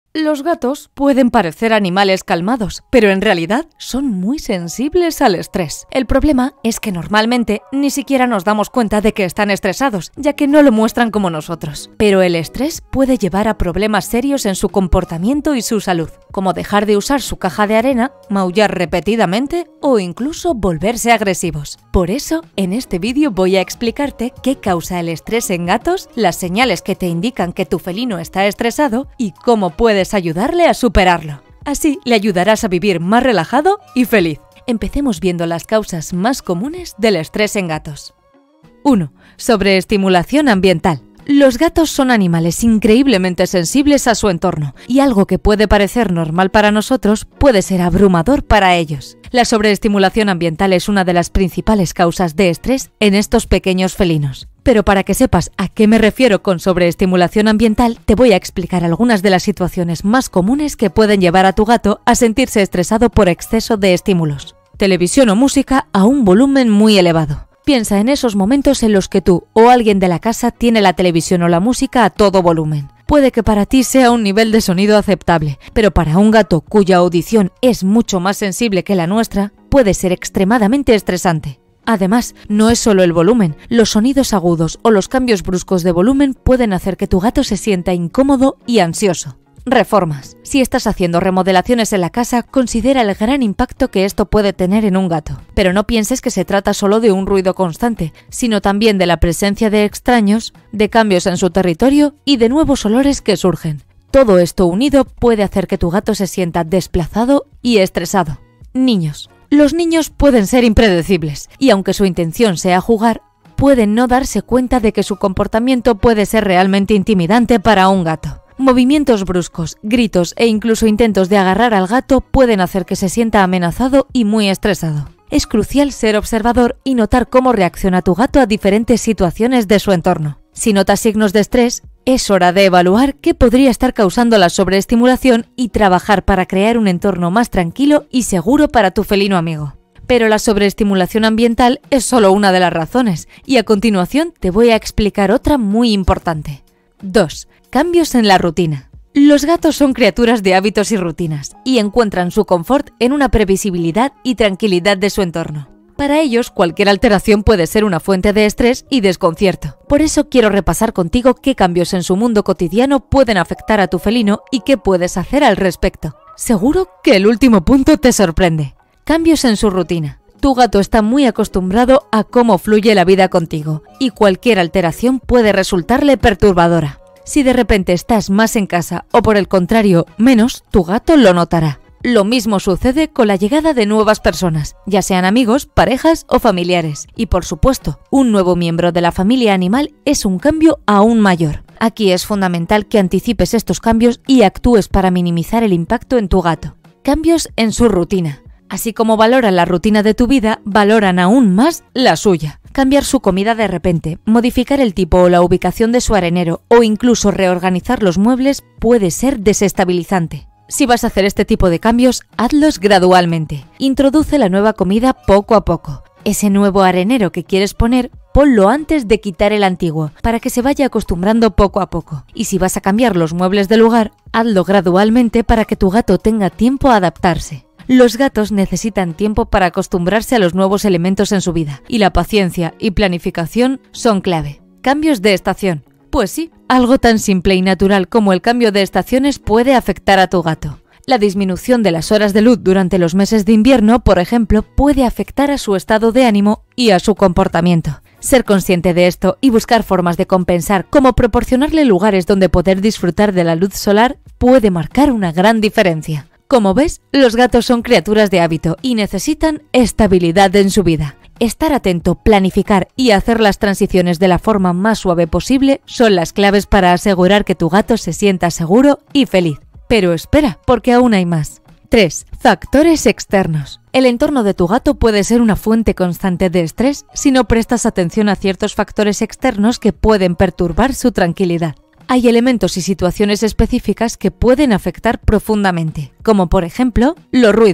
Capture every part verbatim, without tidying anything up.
Los gatos pueden parecer animales calmados, pero en realidad son muy sensibles al estrés. El problema es que normalmente ni siquiera nos damos cuenta de que están estresados, ya que no lo muestran como nosotros. Pero el estrés puede llevar a problemas serios en su comportamiento y su salud, como dejar de usar su caja de arena, maullar repetidamente o incluso volverse agresivos. Por eso, en este vídeo voy a explicarte qué causa el estrés en gatos, las señales que te indican que tu felino está estresado y cómo puedes ayudarle a superarlo. Así le ayudarás a vivir más relajado y feliz. Empecemos viendo las causas más comunes del estrés en gatos. uno. Sobreestimulación ambiental. Los gatos son animales increíblemente sensibles a su entorno, y algo que puede parecer normal para nosotros puede ser abrumador para ellos. La sobreestimulación ambiental es una de las principales causas de estrés en estos pequeños felinos. Pero para que sepas a qué me refiero con sobreestimulación ambiental, te voy a explicar algunas de las situaciones más comunes que pueden llevar a tu gato a sentirse estresado por exceso de estímulos. Televisión o música a un volumen muy elevado. Piensa en esos momentos en los que tú o alguien de la casa tiene la televisión o la música a todo volumen. Puede que para ti sea un nivel de sonido aceptable, pero para un gato cuya audición es mucho más sensible que la nuestra, puede ser extremadamente estresante. Además, no es solo el volumen, los sonidos agudos o los cambios bruscos de volumen pueden hacer que tu gato se sienta incómodo y ansioso. Reformas. Si estás haciendo remodelaciones en la casa, considera el gran impacto que esto puede tener en un gato. Pero no pienses que se trata solo de un ruido constante, sino también de la presencia de extraños, de cambios en su territorio y de nuevos olores que surgen. Todo esto unido puede hacer que tu gato se sienta desplazado y estresado. Niños. Los niños pueden ser impredecibles, y aunque su intención sea jugar, pueden no darse cuenta de que su comportamiento puede ser realmente intimidante para un gato. Movimientos bruscos, gritos e incluso intentos de agarrar al gato pueden hacer que se sienta amenazado y muy estresado. Es crucial ser observador y notar cómo reacciona tu gato a diferentes situaciones de su entorno. Si notas signos de estrés, es hora de evaluar qué podría estar causando la sobreestimulación y trabajar para crear un entorno más tranquilo y seguro para tu felino amigo. Pero la sobreestimulación ambiental es solo una de las razones, y a continuación te voy a explicar otra muy importante. dos. Cambios en la rutina. Los gatos son criaturas de hábitos y rutinas, y encuentran su confort en una previsibilidad y tranquilidad de su entorno. Para ellos, cualquier alteración puede ser una fuente de estrés y desconcierto. Por eso quiero repasar contigo qué cambios en su mundo cotidiano pueden afectar a tu felino y qué puedes hacer al respecto. Seguro que el último punto te sorprende. Cambios en su rutina. Tu gato está muy acostumbrado a cómo fluye la vida contigo, y cualquier alteración puede resultarle perturbadora. Si de repente estás más en casa o por el contrario menos, tu gato lo notará. Lo mismo sucede con la llegada de nuevas personas, ya sean amigos, parejas o familiares. Y por supuesto, un nuevo miembro de la familia animal es un cambio aún mayor. Aquí es fundamental que anticipes estos cambios y actúes para minimizar el impacto en tu gato. Cambios en su rutina. Así como valoran la rutina de tu vida, valoran aún más la suya. Cambiar su comida de repente, modificar el tipo o la ubicación de su arenero o incluso reorganizar los muebles puede ser desestabilizante. Si vas a hacer este tipo de cambios, hazlos gradualmente. Introduce la nueva comida poco a poco. Ese nuevo arenero que quieres poner, ponlo antes de quitar el antiguo, para que se vaya acostumbrando poco a poco. Y si vas a cambiar los muebles de lugar, hazlo gradualmente para que tu gato tenga tiempo a adaptarse. Los gatos necesitan tiempo para acostumbrarse a los nuevos elementos en su vida, y la paciencia y planificación son clave. Cambios de estación. Pues sí, algo tan simple y natural como el cambio de estaciones puede afectar a tu gato. La disminución de las horas de luz durante los meses de invierno, por ejemplo, puede afectar a su estado de ánimo y a su comportamiento. Ser consciente de esto y buscar formas de compensar, como proporcionarle lugares donde poder disfrutar de la luz solar, puede marcar una gran diferencia. Como ves, los gatos son criaturas de hábito y necesitan estabilidad en su vida. Estar atento, planificar y hacer las transiciones de la forma más suave posible son las claves para asegurar que tu gato se sienta seguro y feliz. Pero espera, porque aún hay más. tres. Factores externos. El entorno de tu gato puede ser una fuente constante de estrés si no prestas atención a ciertos factores externos que pueden perturbar su tranquilidad. Hay elementos y situaciones específicas que pueden afectar profundamente, como por ejemplo, los ruidos.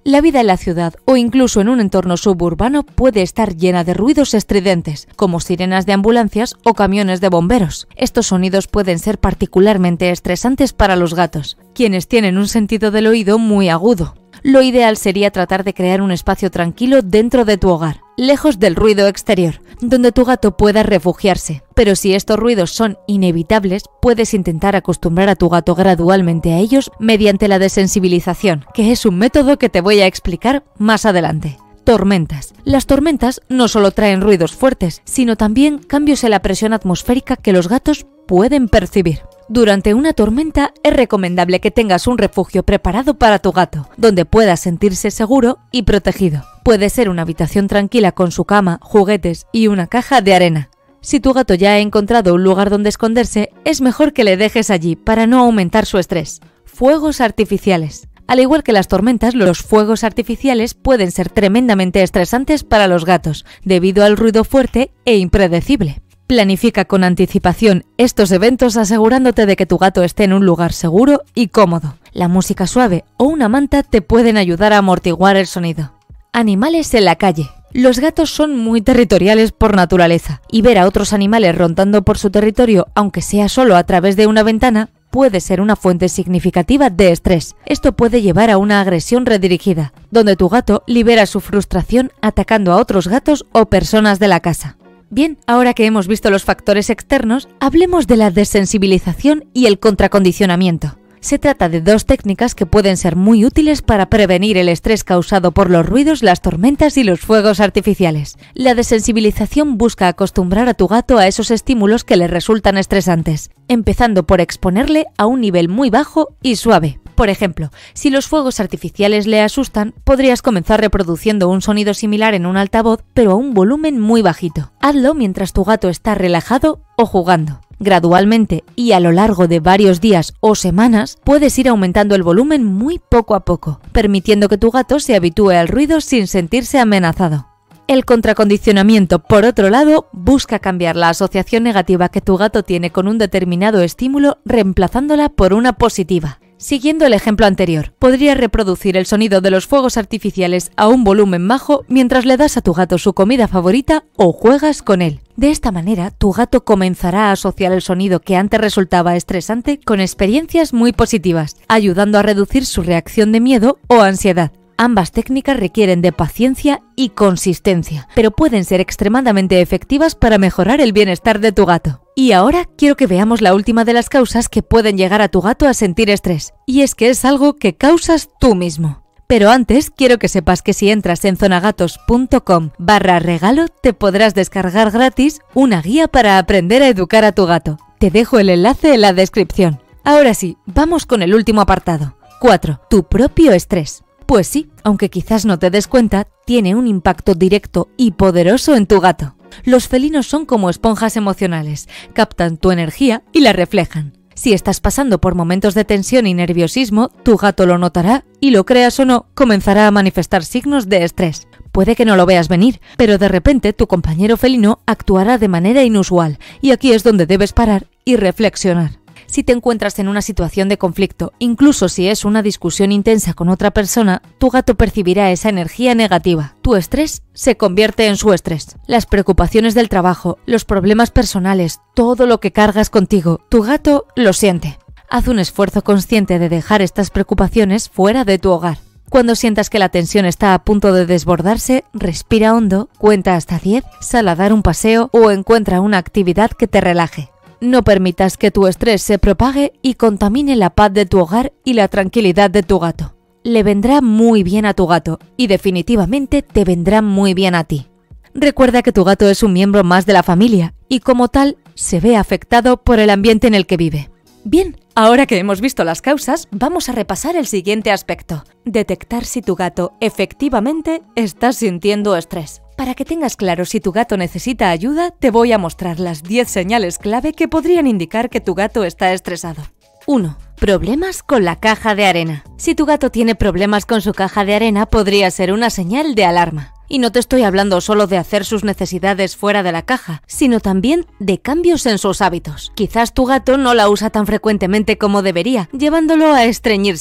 La vida en la ciudad o incluso en un entorno suburbano puede estar llena de ruidos estridentes, como sirenas de ambulancias o camiones de bomberos. Estos sonidos pueden ser particularmente estresantes para los gatos, quienes tienen un sentido del oído muy agudo. Lo ideal sería tratar de crear un espacio tranquilo dentro de tu hogar, lejos del ruido exterior, donde tu gato pueda refugiarse. Pero si estos ruidos son inevitables, puedes intentar acostumbrar a tu gato gradualmente a ellos mediante la desensibilización, que es un método que te voy a explicar más adelante. Tormentas. Las tormentas no solo traen ruidos fuertes, sino también cambios en la presión atmosférica que los gatos pueden percibir. Durante una tormenta es recomendable que tengas un refugio preparado para tu gato, donde pueda sentirse seguro y protegido. Puede ser una habitación tranquila con su cama, juguetes y una caja de arena. Si tu gato ya ha encontrado un lugar donde esconderse, es mejor que le dejes allí para no aumentar su estrés. Fuegos artificiales. Al igual que las tormentas, los fuegos artificiales pueden ser tremendamente estresantes para los gatos, debido al ruido fuerte e impredecible. Planifica con anticipación estos eventos asegurándote de que tu gato esté en un lugar seguro y cómodo. La música suave o una manta te pueden ayudar a amortiguar el sonido. Animales en la calle. Los gatos son muy territoriales por naturaleza, y ver a otros animales rondando por su territorio, aunque sea solo a través de una ventana, puede ser una fuente significativa de estrés. Esto puede llevar a una agresión redirigida, donde tu gato libera su frustración atacando a otros gatos o personas de la casa. Bien, ahora que hemos visto los factores externos, hablemos de la desensibilización y el contracondicionamiento. Se trata de dos técnicas que pueden ser muy útiles para prevenir el estrés causado por los ruidos, las tormentas y los fuegos artificiales. La desensibilización busca acostumbrar a tu gato a esos estímulos que le resultan estresantes, empezando por exponerle a un nivel muy bajo y suave. Por ejemplo, si los fuegos artificiales le asustan, podrías comenzar reproduciendo un sonido similar en un altavoz, pero a un volumen muy bajito. Hazlo mientras tu gato está relajado o jugando. Gradualmente y a lo largo de varios días o semanas, puedes ir aumentando el volumen muy poco a poco, permitiendo que tu gato se habitúe al ruido sin sentirse amenazado. El contracondicionamiento, por otro lado, busca cambiar la asociación negativa que tu gato tiene con un determinado estímulo, reemplazándola por una positiva. Siguiendo el ejemplo anterior, podrías reproducir el sonido de los fuegos artificiales a un volumen bajo mientras le das a tu gato su comida favorita o juegas con él. De esta manera, tu gato comenzará a asociar el sonido que antes resultaba estresante con experiencias muy positivas, ayudando a reducir su reacción de miedo o ansiedad. Ambas técnicas requieren de paciencia y consistencia, pero pueden ser extremadamente efectivas para mejorar el bienestar de tu gato. Y ahora quiero que veamos la última de las causas que pueden llegar a tu gato a sentir estrés, y es que es algo que causas tú mismo. Pero antes quiero que sepas que si entras en zonagatos punto com barra regalo te podrás descargar gratis una guía para aprender a educar a tu gato. Te dejo el enlace en la descripción. Ahora sí, vamos con el último apartado. cuatro. Tu propio estrés. Pues sí, aunque quizás no te des cuenta, tiene un impacto directo y poderoso en tu gato. Los felinos son como esponjas emocionales, captan tu energía y la reflejan. Si estás pasando por momentos de tensión y nerviosismo, tu gato lo notará y, lo creas o no, comenzará a manifestar signos de estrés. Puede que no lo veas venir, pero de repente tu compañero felino actuará de manera inusual, y aquí es donde debes parar y reflexionar. Si te encuentras en una situación de conflicto, incluso si es una discusión intensa con otra persona, tu gato percibirá esa energía negativa. Tu estrés se convierte en su estrés. Las preocupaciones del trabajo, los problemas personales, todo lo que cargas contigo, tu gato lo siente. Haz un esfuerzo consciente de dejar estas preocupaciones fuera de tu hogar. Cuando sientas que la tensión está a punto de desbordarse, respira hondo, cuenta hasta diez, sal a dar un paseo o encuentra una actividad que te relaje. No permitas que tu estrés se propague y contamine la paz de tu hogar y la tranquilidad de tu gato. Le vendrá muy bien a tu gato y definitivamente te vendrá muy bien a ti. Recuerda que tu gato es un miembro más de la familia y como tal se ve afectado por el ambiente en el que vive. Bien, ahora que hemos visto las causas, vamos a repasar el siguiente aspecto: detectar si tu gato efectivamente está sintiendo estrés. Para que tengas claro si tu gato necesita ayuda, te voy a mostrar las diez señales clave que podrían indicar que tu gato está estresado. uno. Problemas con la caja de arena. Si tu gato tiene problemas con su caja de arena, podría ser una señal de alarma. Y no te estoy hablando solo de hacer sus necesidades fuera de la caja, sino también de cambios en sus hábitos. Quizás tu gato no la usa tan frecuentemente como debería, llevándolo a estreñirse.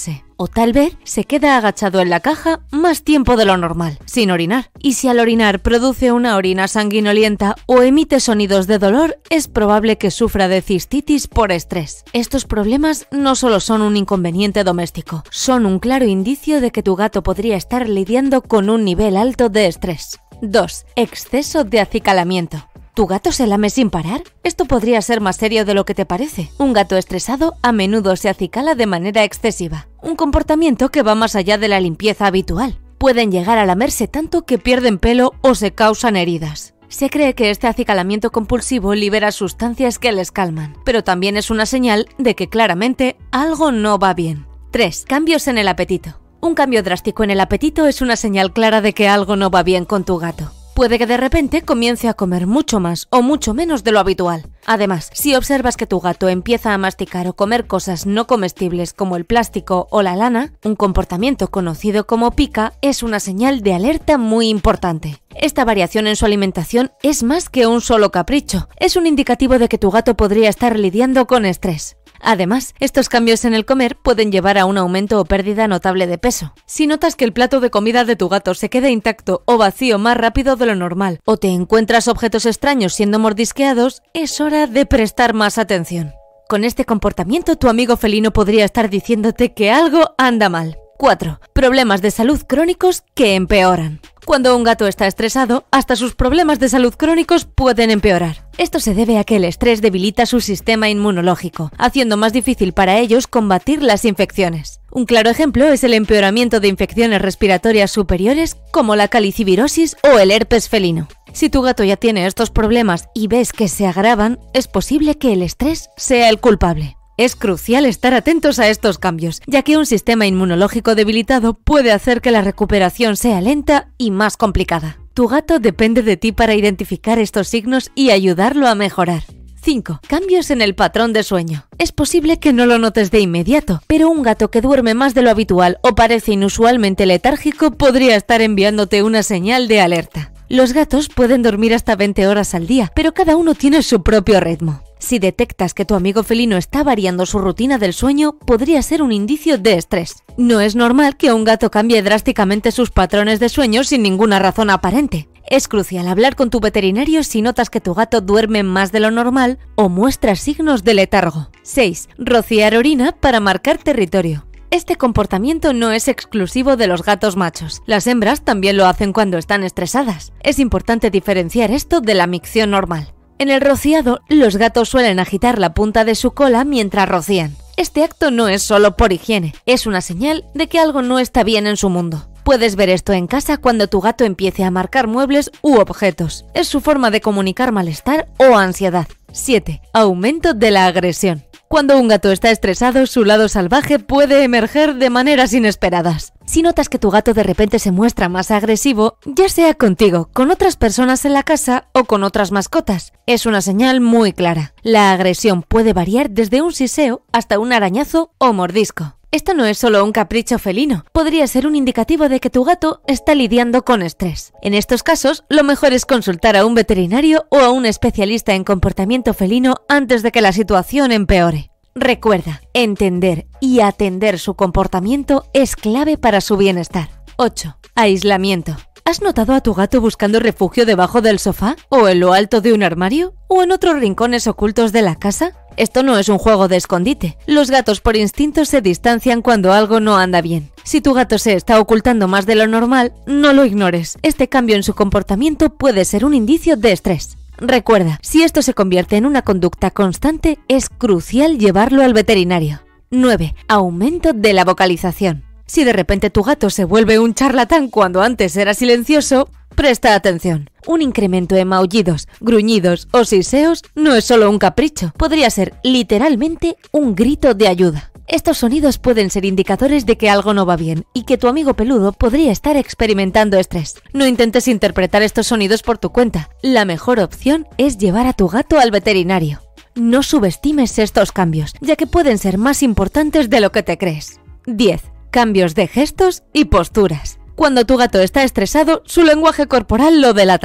O tal vez se queda agachado en la caja más tiempo de lo normal, sin orinar. Y si al orinar produce una orina sanguinolienta o emite sonidos de dolor, es probable que sufra de cistitis por estrés. Estos problemas no solo son un inconveniente doméstico, son un claro indicio de que tu gato podría estar lidiando con un nivel alto de estrés. dos. Exceso de acicalamiento. ¿Tu gato se lame sin parar? Esto podría ser más serio de lo que te parece. Un gato estresado a menudo se acicala de manera excesiva, un comportamiento que va más allá de la limpieza habitual. Pueden llegar a lamerse tanto que pierden pelo o se causan heridas. Se cree que este acicalamiento compulsivo libera sustancias que les calman, pero también es una señal de que claramente algo no va bien. tres. Cambios en el apetito. Un cambio drástico en el apetito es una señal clara de que algo no va bien con tu gato. Puede que de repente comience a comer mucho más o mucho menos de lo habitual. Además, si observas que tu gato empieza a masticar o comer cosas no comestibles como el plástico o la lana, un comportamiento conocido como pica es una señal de alerta muy importante. Esta variación en su alimentación es más que un solo capricho, es un indicativo de que tu gato podría estar lidiando con estrés. Además, estos cambios en el comer pueden llevar a un aumento o pérdida notable de peso. Si notas que el plato de comida de tu gato se queda intacto o vacío más rápido de lo normal, o te encuentras objetos extraños siendo mordisqueados, es hora de prestar más atención. Con este comportamiento, tu amigo felino podría estar diciéndote que algo anda mal. cuatro. Problemas de salud crónicos que empeoran. Cuando un gato está estresado, hasta sus problemas de salud crónicos pueden empeorar. Esto se debe a que el estrés debilita su sistema inmunológico, haciendo más difícil para ellos combatir las infecciones. Un claro ejemplo es el empeoramiento de infecciones respiratorias superiores como la calicivirosis o el herpes felino. Si tu gato ya tiene estos problemas y ves que se agravan, es posible que el estrés sea el culpable. Es crucial estar atentos a estos cambios, ya que un sistema inmunológico debilitado puede hacer que la recuperación sea lenta y más complicada. Tu gato depende de ti para identificar estos signos y ayudarlo a mejorar. cinco. Cambios en el patrón de sueño. Es posible que no lo notes de inmediato, pero un gato que duerme más de lo habitual o parece inusualmente letárgico podría estar enviándote una señal de alerta. Los gatos pueden dormir hasta veinte horas al día, pero cada uno tiene su propio ritmo. Si detectas que tu amigo felino está variando su rutina del sueño, podría ser un indicio de estrés. No es normal que un gato cambie drásticamente sus patrones de sueño sin ninguna razón aparente. Es crucial hablar con tu veterinario si notas que tu gato duerme más de lo normal o muestra signos de letargo. seis. Rociar orina para marcar territorio. Este comportamiento no es exclusivo de los gatos machos. Las hembras también lo hacen cuando están estresadas. Es importante diferenciar esto de la micción normal. En el rociado, los gatos suelen agitar la punta de su cola mientras rocían. Este acto no es solo por higiene, es una señal de que algo no está bien en su mundo. Puedes ver esto en casa cuando tu gato empiece a marcar muebles u objetos. Es su forma de comunicar malestar o ansiedad. siete. Aumento de la agresión. Cuando un gato está estresado, su lado salvaje puede emerger de maneras inesperadas. Si notas que tu gato de repente se muestra más agresivo, ya sea contigo, con otras personas en la casa o con otras mascotas, es una señal muy clara. La agresión puede variar desde un siseo hasta un arañazo o mordisco. Esto no es solo un capricho felino, podría ser un indicativo de que tu gato está lidiando con estrés. En estos casos, lo mejor es consultar a un veterinario o a un especialista en comportamiento felino antes de que la situación empeore. Recuerda, entender y atender su comportamiento es clave para su bienestar. ocho. Aislamiento. ¿Has notado a tu gato buscando refugio debajo del sofá? ¿O en lo alto de un armario? ¿O en otros rincones ocultos de la casa? Esto no es un juego de escondite. Los gatos por instinto se distancian cuando algo no anda bien. Si tu gato se está ocultando más de lo normal, no lo ignores. Este cambio en su comportamiento puede ser un indicio de estrés. Recuerda, si esto se convierte en una conducta constante, es crucial llevarlo al veterinario. nueve. Aumento de la vocalización. Si de repente tu gato se vuelve un charlatán cuando antes era silencioso, presta atención. Un incremento en maullidos, gruñidos o siseos no es solo un capricho, podría ser literalmente un grito de ayuda. Estos sonidos pueden ser indicadores de que algo no va bien y que tu amigo peludo podría estar experimentando estrés. No intentes interpretar estos sonidos por tu cuenta. La mejor opción es llevar a tu gato al veterinario. No subestimes estos cambios, ya que pueden ser más importantes de lo que te crees. diez. Cambios de gestos y posturas. Cuando tu gato está estresado, su lenguaje corporal lo delatará.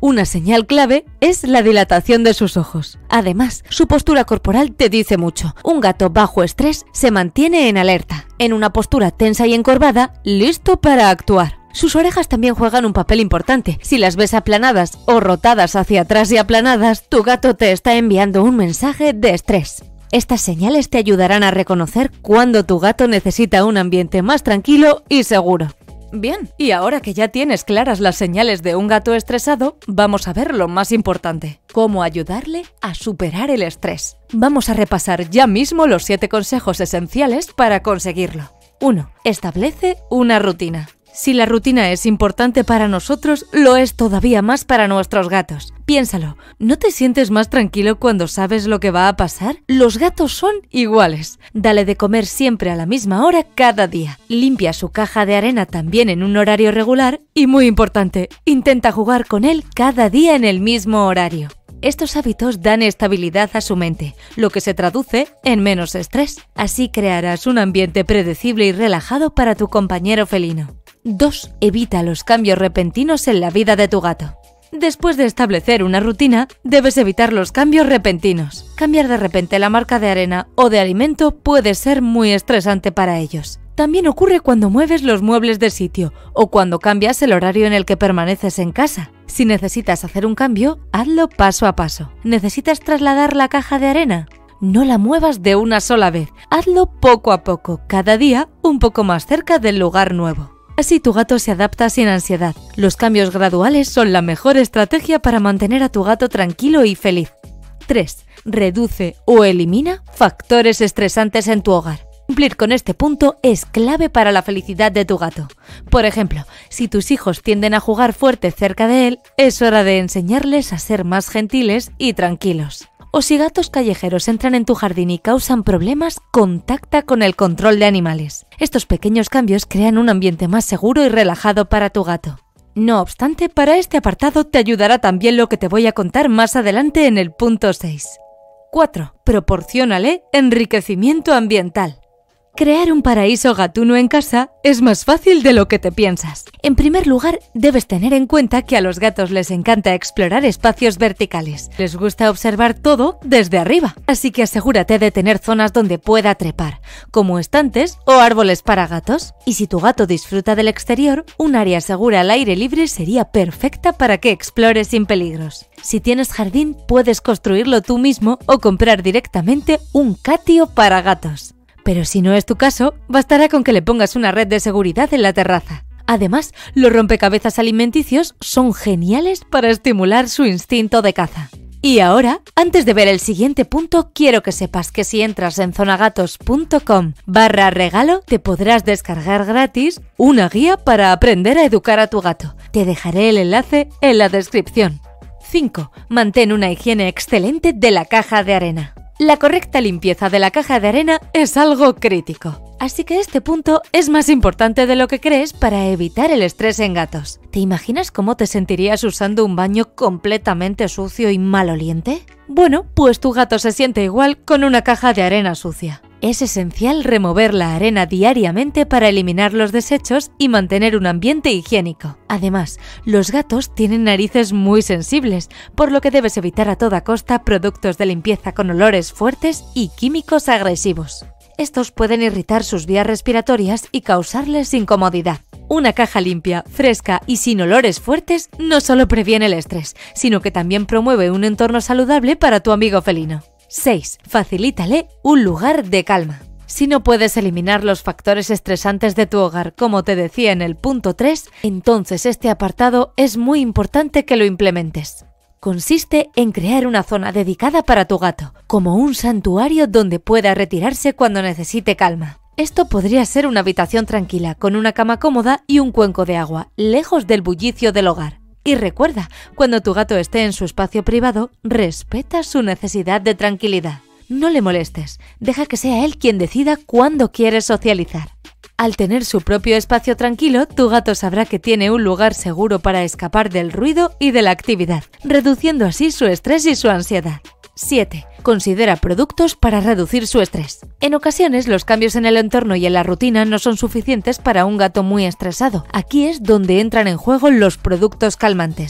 Una señal clave es la dilatación de sus ojos. Además, su postura corporal te dice mucho. Un gato bajo estrés se mantiene en alerta, en una postura tensa y encorvada, listo para actuar. Sus orejas también juegan un papel importante. Si las ves aplanadas o rotadas hacia atrás y aplanadas, tu gato te está enviando un mensaje de estrés. Estas señales te ayudarán a reconocer cuándo tu gato necesita un ambiente más tranquilo y seguro. Bien, y ahora que ya tienes claras las señales de un gato estresado, vamos a ver lo más importante: cómo ayudarle a superar el estrés. Vamos a repasar ya mismo los siete consejos esenciales para conseguirlo. uno. Establece una rutina. Si la rutina es importante para nosotros, lo es todavía más para nuestros gatos. Piénsalo, ¿no te sientes más tranquilo cuando sabes lo que va a pasar? Los gatos son iguales. Dale de comer siempre a la misma hora cada día. Limpia su caja de arena también en un horario regular y, muy importante, intenta jugar con él cada día en el mismo horario. Estos hábitos dan estabilidad a su mente, lo que se traduce en menos estrés. Así crearás un ambiente predecible y relajado para tu compañero felino. dos. Evita los cambios repentinos en la vida de tu gato. Después de establecer una rutina, debes evitar los cambios repentinos. Cambiar de repente la marca de arena o de alimento puede ser muy estresante para ellos. También ocurre cuando mueves los muebles de sitio o cuando cambias el horario en el que permaneces en casa. Si necesitas hacer un cambio, hazlo paso a paso. ¿Necesitas trasladar la caja de arena? No la muevas de una sola vez. Hazlo poco a poco, cada día un poco más cerca del lugar nuevo. Así tu gato se adapta sin ansiedad. Los cambios graduales son la mejor estrategia para mantener a tu gato tranquilo y feliz. tres. Reduce o elimina factores estresantes en tu hogar. Cumplir con este punto es clave para la felicidad de tu gato. Por ejemplo, si tus hijos tienden a jugar fuerte cerca de él, es hora de enseñarles a ser más gentiles y tranquilos. O si gatos callejeros entran en tu jardín y causan problemas, contacta con el control de animales. Estos pequeños cambios crean un ambiente más seguro y relajado para tu gato. No obstante, para este apartado te ayudará también lo que te voy a contar más adelante en el punto seis. cuatro. Proporciónale enriquecimiento ambiental. Crear un paraíso gatuno en casa es más fácil de lo que te piensas. En primer lugar, debes tener en cuenta que a los gatos les encanta explorar espacios verticales. Les gusta observar todo desde arriba, así que asegúrate de tener zonas donde pueda trepar, como estantes o árboles para gatos. Y si tu gato disfruta del exterior, un área segura al aire libre sería perfecta para que explore sin peligros. Si tienes jardín, puedes construirlo tú mismo o comprar directamente un catio para gatos. Pero si no es tu caso, bastará con que le pongas una red de seguridad en la terraza. Además, los rompecabezas alimenticios son geniales para estimular su instinto de caza. Y ahora, antes de ver el siguiente punto, quiero que sepas que si entras en zonagatos punto com barra regalo, te podrás descargar gratis una guía para aprender a educar a tu gato. Te dejaré el enlace en la descripción. cinco. Mantén una higiene excelente de la caja de arena. La correcta limpieza de la caja de arena es algo crítico, así que este punto es más importante de lo que crees para evitar el estrés en gatos. ¿Te imaginas cómo te sentirías usando un baño completamente sucio y maloliente? Bueno, pues tu gato se siente igual con una caja de arena sucia. Es esencial remover la arena diariamente para eliminar los desechos y mantener un ambiente higiénico. Además, los gatos tienen narices muy sensibles, por lo que debes evitar a toda costa productos de limpieza con olores fuertes y químicos agresivos. Estos pueden irritar sus vías respiratorias y causarles incomodidad. Una caja limpia, fresca y sin olores fuertes no solo previene el estrés, sino que también promueve un entorno saludable para tu amigo felino. seis. Facilítale un lugar de calma. Si no puedes eliminar los factores estresantes de tu hogar, como te decía en el punto tres, entonces este apartado es muy importante que lo implementes. Consiste en crear una zona dedicada para tu gato, como un santuario donde pueda retirarse cuando necesite calma. Esto podría ser una habitación tranquila, con una cama cómoda y un cuenco de agua, lejos del bullicio del hogar. Y recuerda, cuando tu gato esté en su espacio privado, respeta su necesidad de tranquilidad. No le molestes, deja que sea él quien decida cuándo quiere socializar. Al tener su propio espacio tranquilo, tu gato sabrá que tiene un lugar seguro para escapar del ruido y de la actividad, reduciendo así su estrés y su ansiedad. siete. Considera productos para reducir su estrés. En ocasiones, los cambios en el entorno y en la rutina no son suficientes para un gato muy estresado. Aquí es donde entran en juego los productos calmantes.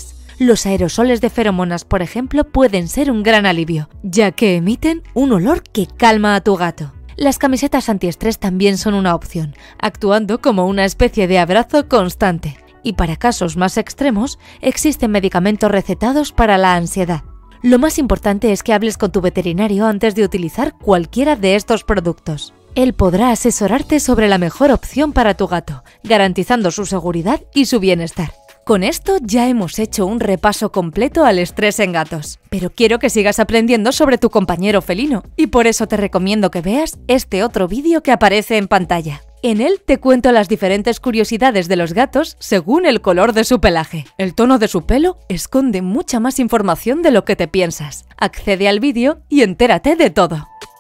Los aerosoles de feromonas, por ejemplo, pueden ser un gran alivio, ya que emiten un olor que calma a tu gato. Las camisetas antiestrés también son una opción, actuando como una especie de abrazo constante. Y para casos más extremos, existen medicamentos recetados para la ansiedad. Lo más importante es que hables con tu veterinario antes de utilizar cualquiera de estos productos. Él podrá asesorarte sobre la mejor opción para tu gato, garantizando su seguridad y su bienestar. Con esto ya hemos hecho un repaso completo al estrés en gatos, pero quiero que sigas aprendiendo sobre tu compañero felino y por eso te recomiendo que veas este otro vídeo que aparece en pantalla. En él te cuento las diferentes curiosidades de los gatos según el color de su pelaje. El tono de su pelo esconde mucha más información de lo que te piensas. Accede al vídeo y entérate de todo.